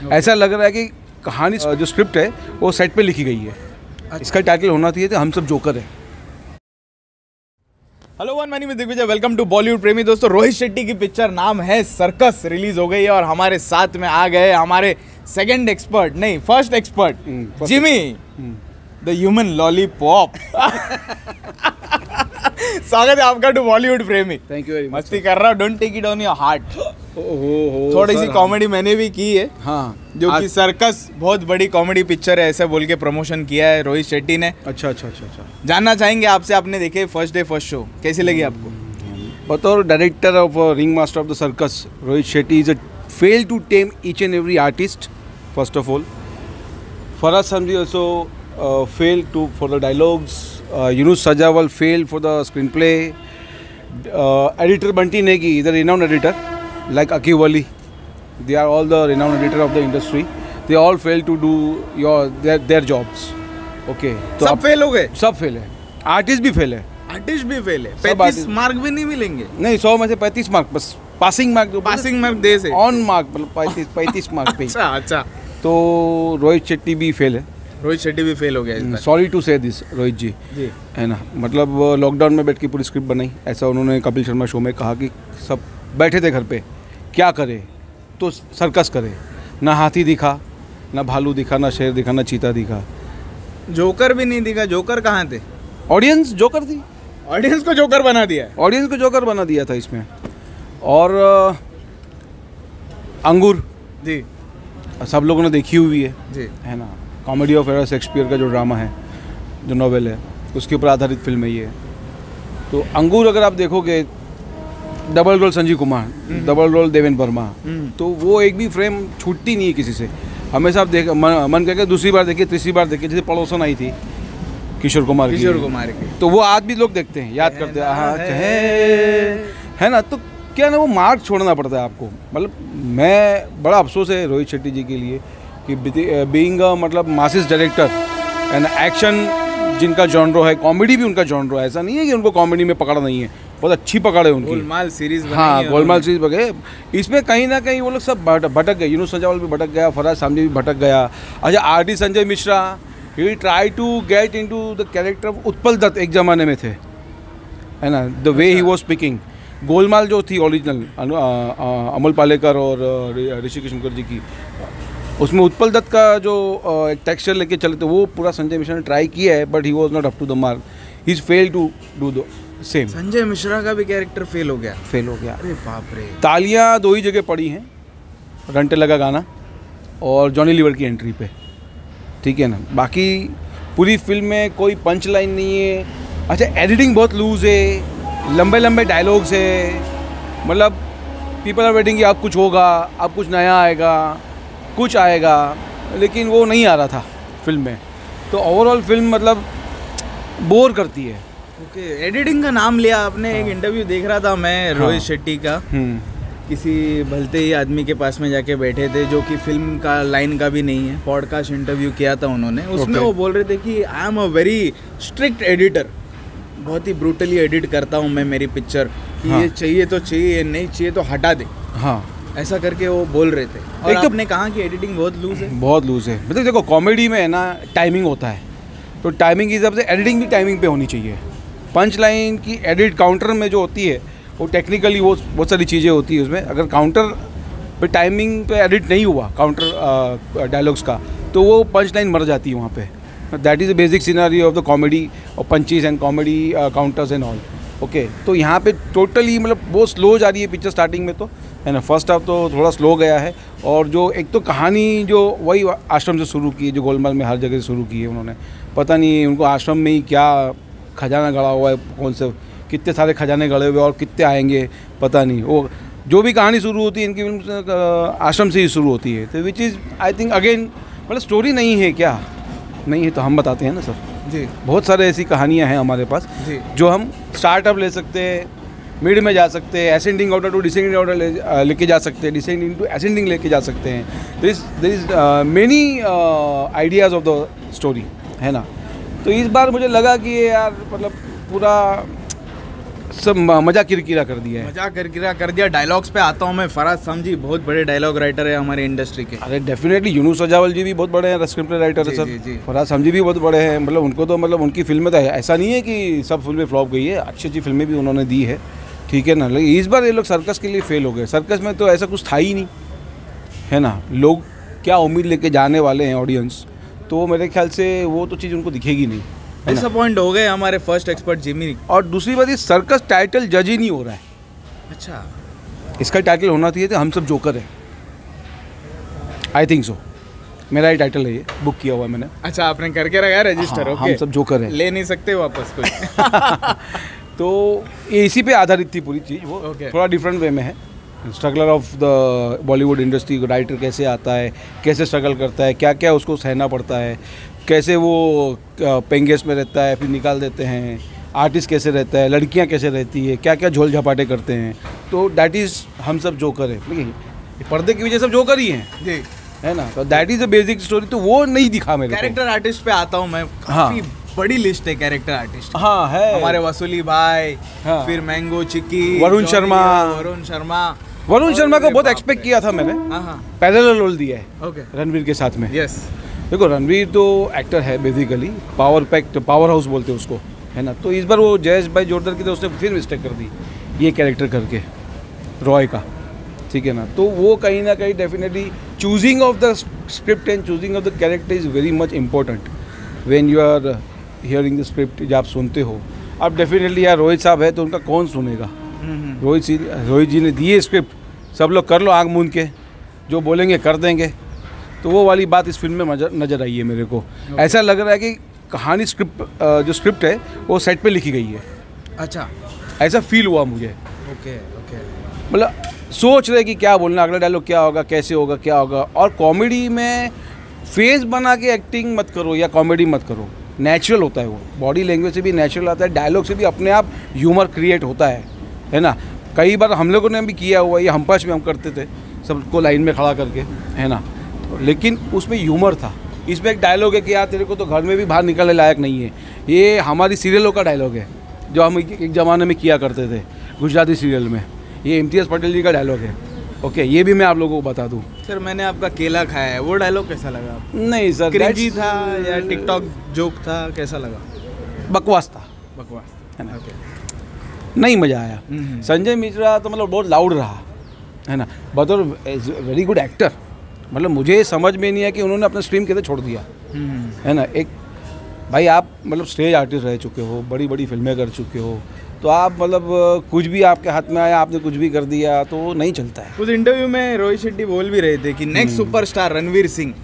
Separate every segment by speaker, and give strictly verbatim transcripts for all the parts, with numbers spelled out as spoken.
Speaker 1: ऐसा लग रहा है कि कहानी जो स्क्रिप्ट है वो सेट पे लिखी गई है। अच्छा। इसका टाइटल होना चाहिए था हम सब जोकर है।
Speaker 2: हेलो वन मनी में दिग्विजय, वेलकम टू बॉलीवुड प्रेमी। दोस्तों, रोहित शेट्टी की पिक्चर नाम है सर्कस रिलीज हो गई है और हमारे साथ में आ गए हमारे सेकंड एक्सपर्ट, नहीं first expert, Jimmy the human lollipop. स्वागत है आपका to Bollywood Premi.
Speaker 1: Thank you very much.
Speaker 2: मस्ती कर रहा हूँ, don't take it on your heart. थोड़ी सी कॉमेडी मैंने भी की है।
Speaker 1: हाँ,
Speaker 2: जो कि सर्कस बहुत बड़ी कॉमेडी पिक्चर है ऐसा बोल के प्रमोशन किया है रोहित शेट्टी ने।
Speaker 1: अच्छा अच्छा अच्छा अच्छा
Speaker 2: जानना चाहेंगे आपसे, आपने देखे फर्स्ट डे फर्स्ट शो, कैसी लगी आपको?
Speaker 1: बतौर director of ring master of the circus, Rohit Shetty is a fail to tame each and every artist first of all. Farhad Samji also fail to for the dialogues, Yunus Sajawal fail for the screen play, editor Bunty Negi is a renowned editor like Aqib Wali. They are all the renowned editor of the industry. They all fail to do your their their jobs. Okay.
Speaker 2: तो सब fail हो गए? सब
Speaker 1: fail है। Artist भी fail है।
Speaker 2: Artist भी fail है। पैंतीस मार्क भी नहीं मिलेंगे?
Speaker 1: नहीं, सौ में से पैंतीस मार्क बस पासिंग मार्क।
Speaker 2: पासिंग मार्क दे से
Speaker 1: ऑन मार्क मतलब पैंतीस पैंतीस मार्क पे।
Speaker 2: अच्छा अच्छा।
Speaker 1: तो रोहित शेट्टी भी फेल है।
Speaker 2: रोहित शेट्टी भी फेल हो गया।
Speaker 1: Sorry to say this Rohit ji, जी है ना। मतलब लॉकडाउन में बैठ के पूरी स्क्रिप्ट बनाई, ऐसा उन्होंने कपिल शर्मा शो में कहा कि सब बैठे थे घर पे, क्या करे तो सर्कस करे। ना हाथी दिखा, ना भालू दिखा, ना शेर दिखा, ना चीता दिखा,
Speaker 2: जोकर भी नहीं दिखा। जोकर कहाँ थे?
Speaker 1: ऑडियंस जोकर थी।
Speaker 2: ऑडियंस को जोकर बना दिया।
Speaker 1: ऑडियंस को जोकर बना दिया था इसमें। और अंगूर
Speaker 2: जी
Speaker 1: सब लोगों ने देखी हुई है
Speaker 2: जी,
Speaker 1: है ना। कॉमेडी ऑफ एरर शेक्सपियर का जो ड्रामा है, जो नॉवेल है, उसके ऊपर आधारित फिल्म है ये। तो अंगूर अगर आप देखोगे, double role Sanjeev Kumar, double role Devendra Verma, तो वो एक भी फ्रेम छूटती नहीं है किसी से। हमेशा आप देख मन, मन करके दूसरी बार देखिए, तीसरी बार देखिए। जैसे पड़ोसन आई थी किशोर कुमार की,
Speaker 2: किशोर कुमार की,
Speaker 1: तो वो आज भी लोग देखते हैं, याद करते हैं, हाँ है ना। तो क्या ना, वो मार्क छोड़ना पड़ता है आपको। मतलब मैं बड़ा अफसोस है रोहित शेट्टी जी के लिए कि बीइंग मतलब मासिस डायरेक्टर एंड एक्शन जिनका जॉनरो है, कॉमेडी भी उनका जॉनरो है। ऐसा नहीं है कि उनको कॉमेडी में पकड़ नहीं है, बहुत अच्छी पकड़ है उनकी।
Speaker 2: गोलमाल सीरीज बनाई।
Speaker 1: हाँ, गोलमाल सीरीज बगे। इसमें कहीं ना कहीं वो लोग सब भटक गए। यूनुस सजावल भी भटक गया, फराज सामजी भी भटक गया। अच्छा, R D Sanjay Mishra, he try to get into the character of Utpal Dutt, एक ज़माने में थे, है ना। The way he was speaking. Golmaal जो थी ओरिजिनल अमोल पालेकर और ऋषिकेश मुखर्जी की, उसमें उत्पल दत्त का जो एक टेक्सचर लेके चले थे, वो पूरा संजय मिश्रा ने ट्राई किया है, but he was not up to the mark. He is fail to do the same.
Speaker 2: Sanjay Mishra का भी कैरेक्टर फेल हो गया।
Speaker 1: फेल हो गया।
Speaker 2: अरे बाप रे।
Speaker 1: तालियां दो ही जगह पड़ी हैं, रंटे लगा गाना और जॉनी लीवर की एंट्री पे, ठीक है ना। बाकी पूरी फिल्म में कोई पंच लाइन नहीं है। अच्छा, एडिटिंग बहुत लूज है, लंबे लंबे डायलॉग्स है। मतलब पीपल आर वेटिंग कि अब कुछ होगा, अब कुछ नया आएगा, कुछ आएगा, लेकिन वो नहीं आ रहा था फिल्म में। तो ओवरऑल फिल्म मतलब बोर करती है।
Speaker 2: ओके, एडिटिंग का नाम लिया आपने। हाँ। एक इंटरव्यू देख रहा था मैं रोहित हाँ। शेट्टी का, किसी भलते ही आदमी के पास में जाके बैठे थे जो कि फिल्म का लाइन का भी नहीं है, पॉडकास्ट इंटरव्यू किया था उन्होंने। उसमें वो बोल रहे थे कि I am a very strict editor, बहुत ही ब्रूटली एडिट करता हूँ मैं मेरी पिक्चर, कि हाँ। ये चाहिए तो चाहिए, ये नहीं चाहिए तो हटा दे। हाँ, ऐसा करके वो बोल रहे थे। और एक आपने तो कहा कि एडिटिंग बहुत लूज है।
Speaker 1: बहुत लूज है। मतलब देखो, कॉमेडी में है ना, टाइमिंग होता है, तो टाइमिंग के हिसाब से एडिटिंग भी टाइमिंग पे होनी चाहिए। पंच लाइन की एडिट काउंटर में जो होती है, वो टेक्निकली वो बहुत सारी चीज़ें होती है उसमें। अगर काउंटर पे टाइमिंग पे एडिट नहीं हुआ काउंटर डायलॉग्स का, तो वो पंच लाइन मर जाती है वहाँ पे। That is the basic scenario of the comedy और punches and comedy counters and all. Okay, तो यहाँ पे टोटली मतलब बहुत स्लो जा रही है पिक्चर स्टार्टिंग में, तो है ना। फर्स्ट हाफ तो थोड़ा स्लो गया है। और जो एक तो कहानी जो वही आश्रम से शुरू की है, जो गोलमाल में हर जगह से शुरू की है उन्होंने। पता नहीं उनको आश्रम में ही क्या खजाना गड़ा हुआ है, कौन से कितने सारे खजाने गड़े हुए और कितने आएंगे पता नहीं। वो जो भी कहानी शुरू होती है इनकी फिल्म आश्रम से ही शुरू होती है। तो which is I think again मतलब स्टोरी नहीं है क्या, नहीं है तो हम बताते हैं ना सर जी। बहुत सारे ऐसी कहानियाँ हैं हमारे पास जी, जो हम स्टार्टअप ले सकते हैं, मिड में जा सकते हैं, ascending order to descending order लेके जा सकते हैं, डिसेंडिंग टू असेंडिंग लेके जा सकते हैं। There is there is many ideas of the story, है ना। तो इस बार मुझे लगा कि यार मतलब पूरा सब म- मजा किरकिरा कर दिया है।
Speaker 2: मजाक करके कर दिया। डायलॉग्स पे आता हूँ मैं, फराज समझी बहुत बड़े डायलॉग राइटर है हमारे इंडस्ट्री के।
Speaker 1: अरे डेफिनेटली यूनुस सजावल जी भी बहुत बड़े हैं स्क्रिप्ट राइटर है
Speaker 2: जी, जी,
Speaker 1: सर।
Speaker 2: जी।
Speaker 1: फराज समझी भी बहुत बड़े हैं, मतलब उनको तो मतलब उनकी फिल्में तो ऐसा नहीं है कि सब फिल्में फ्लॉप गई है, अच्छी अच्छी फिल्में भी उन्होंने दी है, ठीक है ना। लेकिन इस बार ये लोग सर्कस के लिए फेल हो गए। सर्कस में तो ऐसा कुछ था ही नहीं, है ना। लोग क्या उम्मीद लेके जाने वाले हैं ऑडियंस, तो मेरे ख्याल से वो तो चीज़ उनको दिखेगी नहीं, है ना।
Speaker 2: डिसअपॉइंट हो गए हमारे फर्स्ट एक्सपर्ट जिमी।
Speaker 1: और दूसरी बात, ये सर्कस टाइटल जज ही नहीं हो रहा है।
Speaker 2: अच्छा,
Speaker 1: इसका टाइटल होना चाहिए था हम सब जोकर है, आई थिंक सो। मेरा ही टाइटल है, ये बुक किया हुआ है मैंने।
Speaker 2: अच्छा आपने करके रखा है रजिस्टर?
Speaker 1: हाँ,
Speaker 2: ओके,
Speaker 1: हम सब जोकर है।
Speaker 2: ले नहीं सकते वापस कुछ।
Speaker 1: तो ये इसी पे आधारित थी पूरी चीज़। वो
Speaker 2: Okay.
Speaker 1: थोड़ा डिफरेंट वे में है। Struggler of the Bollywood industry, writer कैसे आता है, कैसे स्ट्रगल करता है, क्या क्या उसको सहना पड़ता है, कैसे वो पेंगेस में रहता है फिर निकाल देते हैं, आर्टिस्ट कैसे रहता है, लड़कियां कैसे रहती है, क्या क्या झोल झपाटे करते हैं। तो दैट इज़ हम सब जोकर है। लेकिन पर्दे की वजह सब जोकर ही हैं,
Speaker 2: जी,
Speaker 1: है ना। तो that is the basic story. तो वो नहीं दिखा मेरे को।
Speaker 2: कैरेक्टर आर्टिस्ट पे आता हूँ मैं। काफी बड़ी लिस्ट है कैरेक्टर आर्टिस्ट।
Speaker 1: हाँ है
Speaker 2: हमारे वसूली भाई,
Speaker 1: हाँ।
Speaker 2: फिर mango chikki,
Speaker 1: Varun
Speaker 2: Johnny
Speaker 1: Sharma.
Speaker 2: Lever, Varun Sharma
Speaker 1: Varun Sharma को
Speaker 2: अरे
Speaker 1: बहुत
Speaker 2: बाप
Speaker 1: एक्सपेक्ट
Speaker 2: रे।
Speaker 1: किया था मैंने।
Speaker 2: हाँ हाँ,
Speaker 1: पैरेलल रोल दिया है
Speaker 2: ओके,
Speaker 1: रणवीर के साथ में।
Speaker 2: यस।
Speaker 1: देखो रणवीर तो एक्टर है basically, power packed power house बोलते हैं उसको, है ना। तो इस बार वो जयेश भाई जोरदार की तो उसने फिर मिस्टेक कर दी ये कैरेक्टर करके, रॉय का, ठीक है ना। तो वो कहीं ना कहीं definitely choosing of the script and choosing of the character is very much important when you are hearing the script. जब आप सुनते हो, अब डेफिनेटली यार रोहित साहब है तो उनका कौन सुनेगा। रोहित जी रोहित जी ने दिए स्क्रिप्ट, सब लोग कर लो आग मूंद के, जो बोलेंगे कर देंगे। तो वो वाली बात इस फिल्म में नजर नजर आई है मेरे को। ऐसा लग रहा है कि कहानी स्क्रिप्ट जो स्क्रिप्ट है वो सेट पे लिखी गई है,
Speaker 2: अच्छा,
Speaker 1: ऐसा फील हुआ मुझे।
Speaker 2: ओके ओके,
Speaker 1: मतलब सोच रहे कि क्या बोलना, अगला डायलॉग क्या होगा, कैसे होगा, क्या होगा। और कॉमेडी में फेस बना के एक्टिंग मत करो या कॉमेडी मत करो, नेचुरल होता है वो, बॉडी लैंग्वेज से भी नेचुरल आता है, डायलॉग से भी अपने आप ह्यूमर क्रिएट होता है, है ना। कई बार हम लोगों ने भी किया हुआ, ये हम पाँच में हम करते थे सबको लाइन में खड़ा करके, है ना। लेकिन उसमें ह्यूमर था। इसमें एक डायलॉग है कि यार तेरे को तो घर में भी बाहर निकलने लायक नहीं है। ये हमारी सीरियलों का डायलॉग है जो हम एक एक ज़माने में किया करते थे गुजराती सीरियल में। ये इम्तियाज़ पटेल जी का डायलॉग है। ओके, ये भी मैं आप लोगों को बता दूं।
Speaker 2: सर मैंने आपका केला खाया है, वो डायलॉग कैसा लगा आपको?
Speaker 1: नहीं सर,
Speaker 2: क्रिंजी
Speaker 1: that's-
Speaker 2: था या टिकटॉक जोक था, कैसा लगा?
Speaker 1: बकवास था,
Speaker 2: बकवास,
Speaker 1: है ना।
Speaker 2: ओके।
Speaker 1: नहीं मज़ा आया।
Speaker 2: हम्म।
Speaker 1: संजय मिश्रा तो मतलब बहुत लाउड रहा, है ना। बतौर वेरी गुड एक्टर, मतलब मुझे समझ में नहीं है कि उन्होंने अपना स्ट्रीम कैसे छोड़ दिया,
Speaker 2: हम्म,
Speaker 1: है ना। एक भाई आप मतलब स्टेज आर्टिस्ट रह चुके हो, बड़ी बड़ी फिल्में कर चुके हो, तो आप मतलब कुछ भी आपके हाथ में आया आपने कुछ भी कर दिया तो नहीं चलता है।
Speaker 2: उस इंटरव्यू में रोहित शेट्टी बोल भी रहे थे कि नेक्स्ट सुपरस्टार रणवीर सिंह,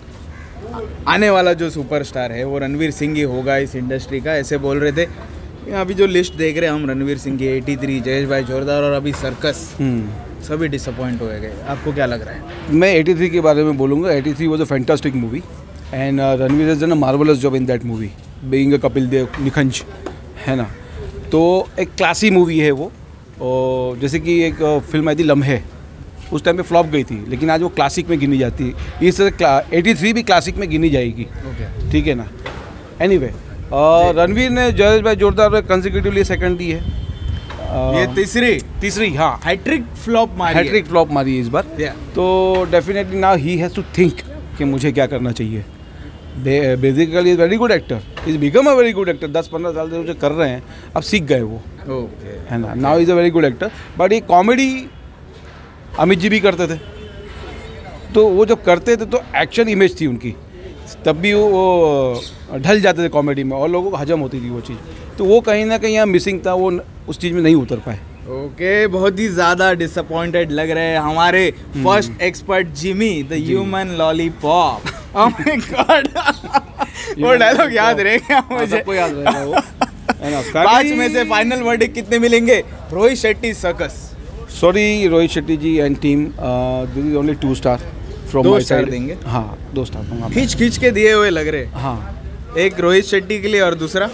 Speaker 2: आने वाला जो सुपरस्टार है वो रणवीर सिंह ही होगा इस इंडस्ट्री का, ऐसे बोल रहे थे। अभी जो लिस्ट देख रहे हैं हम रणवीर सिंह की, तिरासी, जयेश भाई जोरदार और अभी सर्कस,
Speaker 1: हम्म
Speaker 2: सभी डिसअपॉइंट हो गए। आपको क्या लग रहा है?
Speaker 1: मैं तिरासी के बारे में बोलूँगा। तिरासी was a fantastic movie and Ranveer has done a marvellous job in that movie, being a Kapil Dev Nikhanj, है ना। तो एक क्लासी मूवी है वो। और जैसे कि एक फिल्म आई थी लम्हे, उस टाइम पे फ्लॉप गई थी, लेकिन आज वो क्लासिक में गिनी जाती है। इस तिरासी भी क्लासिक में गिनी जाएगी,
Speaker 2: ओके,
Speaker 1: ठीक है ना। एनीवे और रणवीर ने जयेश भाई जोरदार कंसेक्यूटिवली सेकंड दी है। अ,
Speaker 2: ये तीसरी
Speaker 1: तीसरी, हाँ,
Speaker 2: हैट्रिक फ्लॉप मारी है।
Speaker 1: हैट्रिक फ्लॉप मारी है इस बार।
Speaker 2: Yeah.
Speaker 1: तो definitely now he has to think कि मुझे क्या करना चाहिए। Basically is very good actor, is become a very good actor. दस पंद्रह साल से जो कर रहे हैं, अब सीख गए वो,
Speaker 2: ओके,
Speaker 1: है ना। Now is a very good actor. But ये कॉमेडी अमित जी भी करते थे, तो वो जब करते थे तो एक्शन इमेज थी उनकी, तब भी वो, वो ढल जाते थे कॉमेडी में और लोगों को हजम होती थी वो चीज़। तो वो कहीं ना कहीं यहाँ मिसिंग था, वो उस चीज़ में नहीं उतर पाए।
Speaker 2: ओके, बहुत ही ज़्यादा डिसअपॉइंटेड लग रहे हैं हमारे first expert Jimmy the human lollipop. Oh my God, वो डायलॉग याद रहेगा मुझे,
Speaker 1: सबको याद रहेगा वो, है ना।
Speaker 2: पांच में से फाइनल वर्डिक्ट कितने मिलेंगे? Rohit Shetty Cirkus.
Speaker 1: Sorry Rohit Shetty ji and team, this is only two star from
Speaker 2: दो
Speaker 1: माय
Speaker 2: स्टार
Speaker 1: साइड।
Speaker 2: देंगे?
Speaker 1: हाँ, दो स्टार दूंगा मैं।
Speaker 2: खींच खींच के दिए हुए लग रहे,
Speaker 1: हाँ,
Speaker 2: एक रोहित शेट्टी के लिए और दूसरा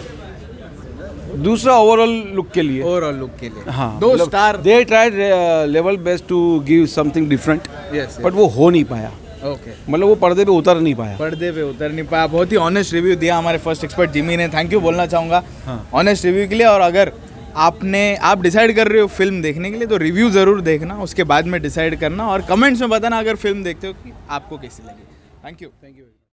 Speaker 1: दूसरा ओवरऑल लुक के लिए।
Speaker 2: ओवरऑल लुक के लिए,
Speaker 1: हाँ,
Speaker 2: दो star.
Speaker 1: They tried level best to give something different,
Speaker 2: yes,
Speaker 1: but वो हो नहीं पाया।
Speaker 2: ओके,
Speaker 1: मतलब वो पर्दे पे उतर नहीं पाया।
Speaker 2: पर्दे पे उतर नहीं पाया। बहुत ही ऑनेस्ट रिव्यू दिया हमारे फर्स्ट एक्सपर्ट जिमी ने, थैंक यू बोलना चाहूँगा
Speaker 1: हाँ।
Speaker 2: ऑनेस्ट रिव्यू के लिए। और अगर आपने आप डिसाइड कर रहे हो फिल्म देखने के लिए, तो रिव्यू ज़रूर देखना, उसके बाद में डिसाइड करना और कमेंट्स में बताना अगर फिल्म देखते हो कि आपको कैसी लगी। Thank you thank you.